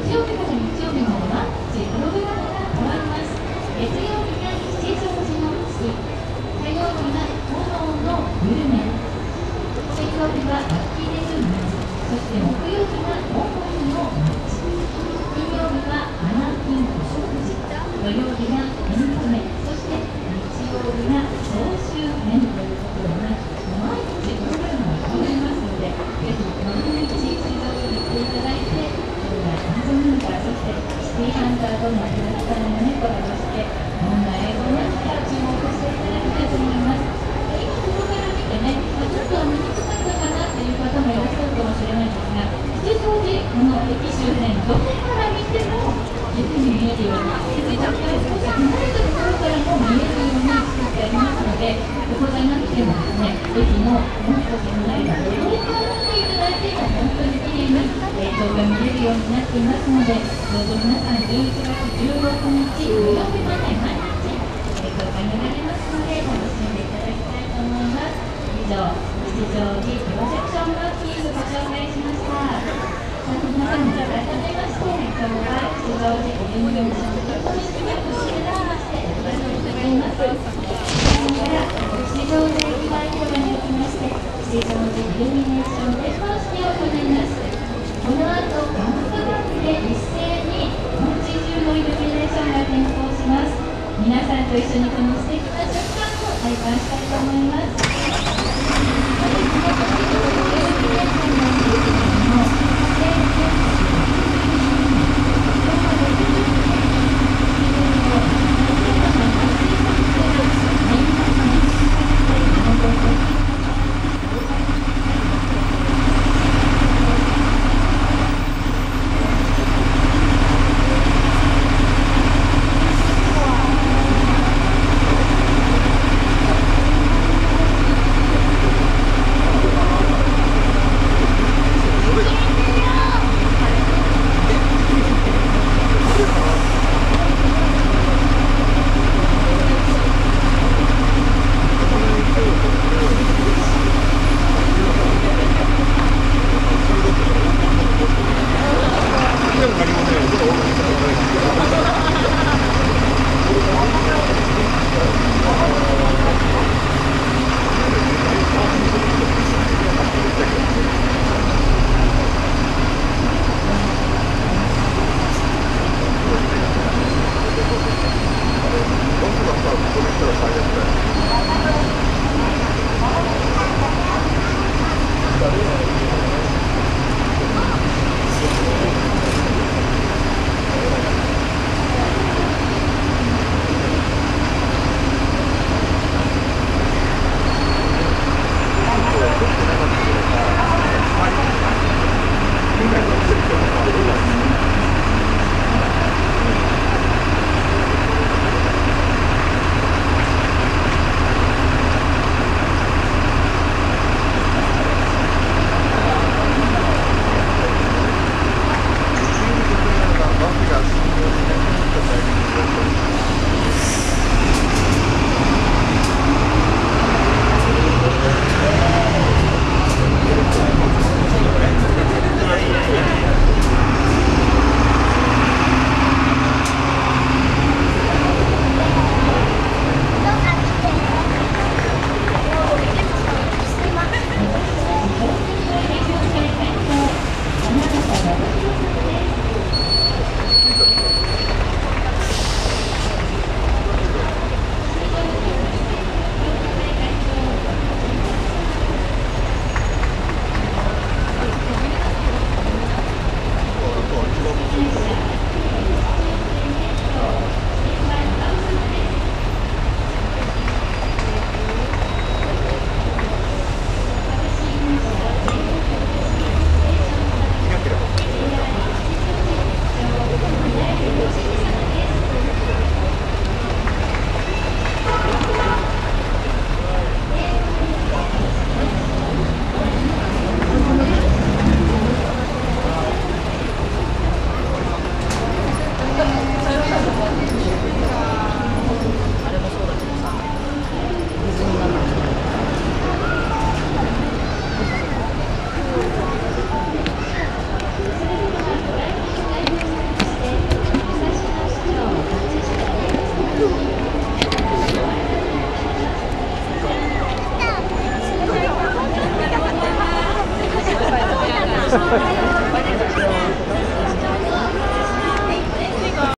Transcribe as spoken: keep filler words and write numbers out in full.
曜日から日曜日まではプログラムが変わります。月曜日が吉祥寺の月、火曜日が炎のグルメ、水曜日はラッキーデズム、そして木曜日がモンゴルの街、金曜日はアナキンお食事、土曜日がエンタメ、そして日曜日が総集編ということでね、毎日プログラムが変わりますので、ぜひ毎日水道に行っていただいて、今日はアマゾンハンター、そしてシティハンターとのキャラクターもね、コラボして、どんな映像なのか注目していただきたいと思います。今ここから見てね、まあ、ちょっと見にくかったかなという方もいらっしゃるかもしれないんですが、吉祥寺、この駅周辺、どこから見ても実に見えるように、少し離れたところからも見えるように作ってありますので、ここじゃなくてもですね、駅のもう少し離れたところから見ていただいても本当にきれいに映像が見れるようになっていますので、どうぞ皆さんじゅういちがつじゅうろくにち土曜日まで毎日映像が見られますので、楽しんでいただきたいと思います。以上、吉祥寺プロジェクションマッピングご紹介しました。皆さん、改めまして、今日は吉祥寺イルミネーションとともにしていただきまして、ありがとうございます。ここから吉祥寺駅前広場におきまして、吉祥寺イルミネーション点灯式を行います。この後、カウントダウンで一斉に街中のイルミネーションが点灯します。皆さんと一緒にこの素敵な瞬間を体感したいと思います。